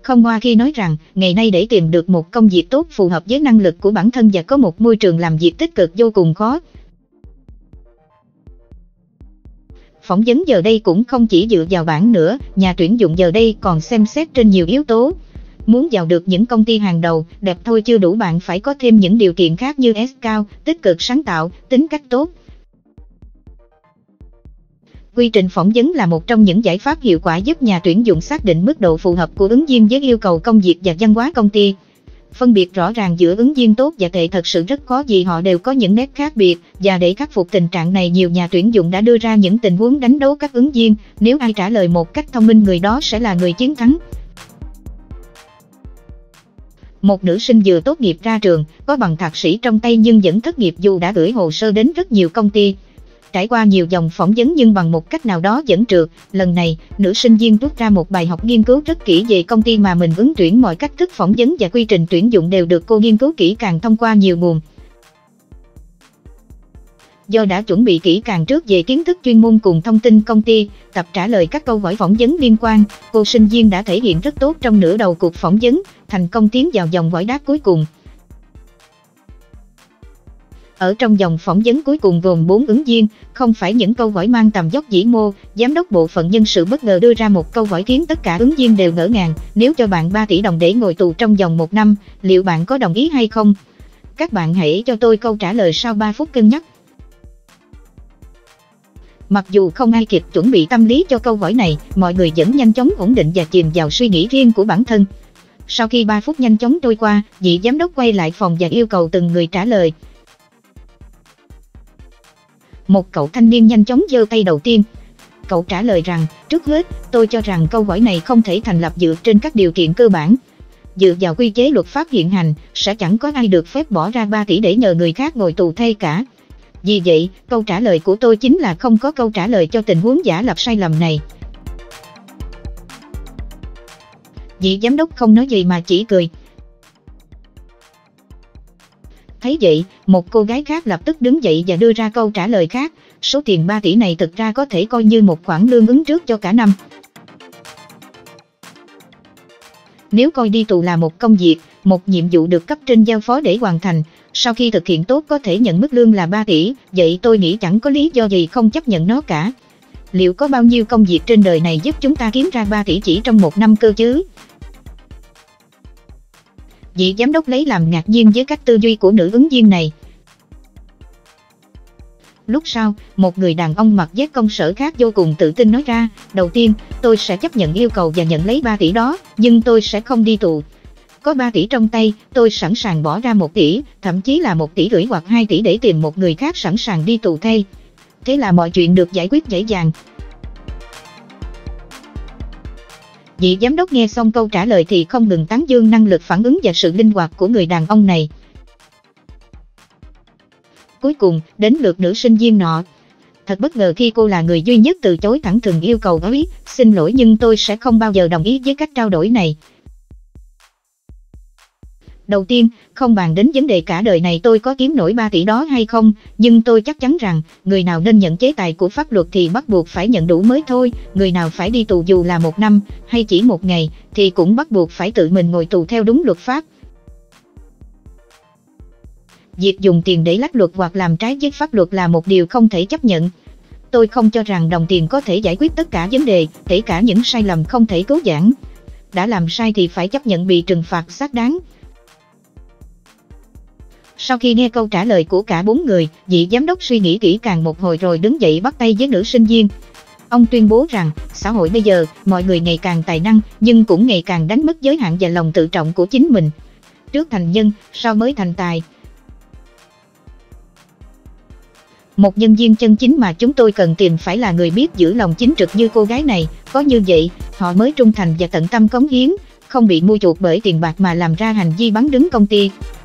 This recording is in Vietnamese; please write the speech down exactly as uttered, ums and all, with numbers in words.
không ngoa khi nói rằng, ngày nay để tìm được một công việc tốt phù hợp với năng lực của bản thân và có một môi trường làm việc tích cực vô cùng khó. Phỏng vấn giờ đây cũng không chỉ dựa vào bảng nữa, nhà tuyển dụng giờ đây còn xem xét trên nhiều yếu tố. Muốn vào được những công ty hàng đầu, đẹp thôi chưa đủ, bạn phải có thêm những điều kiện khác như ét cao, tích cực sáng tạo, tính cách tốt. Quy trình phỏng vấn là một trong những giải pháp hiệu quả giúp nhà tuyển dụng xác định mức độ phù hợp của ứng viên với yêu cầu công việc và văn hóa công ty. Phân biệt rõ ràng giữa ứng viên tốt và tệ thật sự rất khó vì họ đều có những nét khác biệt, và để khắc phục tình trạng này nhiều nhà tuyển dụng đã đưa ra những tình huống đánh dấu các ứng viên, nếu ai trả lời một cách thông minh người đó sẽ là người chiến thắng. Một nữ sinh vừa tốt nghiệp ra trường, có bằng thạc sĩ trong tay nhưng vẫn thất nghiệp dù đã gửi hồ sơ đến rất nhiều công ty. Trải qua nhiều vòng phỏng vấn nhưng bằng một cách nào đó vẫn trượt, lần này, nữ sinh viên rút ra một bài học nghiên cứu rất kỹ về công ty mà mình ứng tuyển. Mọi cách thức phỏng vấn và quy trình tuyển dụng đều được cô nghiên cứu kỹ càng thông qua nhiều nguồn. Do đã chuẩn bị kỹ càng trước về kiến thức chuyên môn cùng thông tin công ty, tập trả lời các câu hỏi phỏng vấn liên quan, cô sinh viên đã thể hiện rất tốt trong nửa đầu cuộc phỏng vấn, thành công tiến vào vòng hỏi đáp cuối cùng. Ở trong vòng phỏng vấn cuối cùng gồm bốn ứng viên, không phải những câu hỏi mang tầm dốc vĩ mô, giám đốc bộ phận nhân sự bất ngờ đưa ra một câu hỏi khiến tất cả ứng viên đều ngỡ ngàng, nếu cho bạn ba tỷ đồng để ngồi tù trong vòng một năm, liệu bạn có đồng ý hay không? Các bạn hãy cho tôi câu trả lời sau ba phút cân nhắc. Mặc dù không ai kịp chuẩn bị tâm lý cho câu hỏi này, mọi người vẫn nhanh chóng ổn định và chìm vào suy nghĩ riêng của bản thân. Sau khi ba phút nhanh chóng trôi qua, vị giám đốc quay lại phòng và yêu cầu từng người trả lời. Một cậu thanh niên nhanh chóng giơ tay đầu tiên. Cậu trả lời rằng, trước hết, tôi cho rằng câu hỏi này không thể thành lập dựa trên các điều kiện cơ bản. Dựa vào quy chế luật pháp hiện hành, sẽ chẳng có ai được phép bỏ ra ba tỷ để nhờ người khác ngồi tù thay cả. Vì vậy, câu trả lời của tôi chính là không có câu trả lời cho tình huống giả lập sai lầm này. Vị giám đốc không nói gì mà chỉ cười. Thấy vậy, một cô gái khác lập tức đứng dậy và đưa ra câu trả lời khác. Số tiền ba tỷ này thực ra có thể coi như một khoản lương ứng trước cho cả năm. Nếu coi đi tù là một công việc, một nhiệm vụ được cấp trên giao phó để hoàn thành, sau khi thực hiện tốt có thể nhận mức lương là ba tỷ, vậy tôi nghĩ chẳng có lý do gì không chấp nhận nó cả. Liệu có bao nhiêu công việc trên đời này giúp chúng ta kiếm ra ba tỷ chỉ trong một năm cơ chứ? Vị giám đốc lấy làm ngạc nhiên với cách tư duy của nữ ứng viên này. Lúc sau, một người đàn ông mặc vest công sở khác vô cùng tự tin nói ra, đầu tiên, tôi sẽ chấp nhận yêu cầu và nhận lấy ba tỷ đó, nhưng tôi sẽ không đi tù. Có ba tỷ trong tay, tôi sẵn sàng bỏ ra một tỷ, thậm chí là một tỷ rưỡi hoặc hai tỷ để tìm một người khác sẵn sàng đi tù thay. Thế là mọi chuyện được giải quyết dễ dàng. Vị giám đốc nghe xong câu trả lời thì không ngừng tán dương năng lực phản ứng và sự linh hoạt của người đàn ông này. Cuối cùng, đến lượt nữ sinh viên nọ. Thật bất ngờ khi cô là người duy nhất từ chối thẳng thừng yêu cầu ấy, xin lỗi nhưng tôi sẽ không bao giờ đồng ý với cách trao đổi này. Đầu tiên, không bàn đến vấn đề cả đời này tôi có kiếm nổi ba tỷ đó hay không, nhưng tôi chắc chắn rằng, người nào nên nhận chế tài của pháp luật thì bắt buộc phải nhận đủ mới thôi, người nào phải đi tù dù là một năm, hay chỉ một ngày, thì cũng bắt buộc phải tự mình ngồi tù theo đúng luật pháp. Việc dùng tiền để lách luật hoặc làm trái với pháp luật là một điều không thể chấp nhận. Tôi không cho rằng đồng tiền có thể giải quyết tất cả vấn đề, kể cả những sai lầm không thể cứu vãn. Đã làm sai thì phải chấp nhận bị trừng phạt xác đáng. Sau khi nghe câu trả lời của cả bốn người, vị giám đốc suy nghĩ kỹ càng một hồi rồi đứng dậy bắt tay với nữ sinh viên. Ông tuyên bố rằng, xã hội bây giờ, mọi người ngày càng tài năng, nhưng cũng ngày càng đánh mất giới hạn và lòng tự trọng của chính mình. Trước thành nhân, sau mới thành tài. Một nhân viên chân chính mà chúng tôi cần tìm phải là người biết giữ lòng chính trực như cô gái này, có như vậy, họ mới trung thành và tận tâm cống hiến, không bị mua chuộc bởi tiền bạc mà làm ra hành vi bán đứng công ty.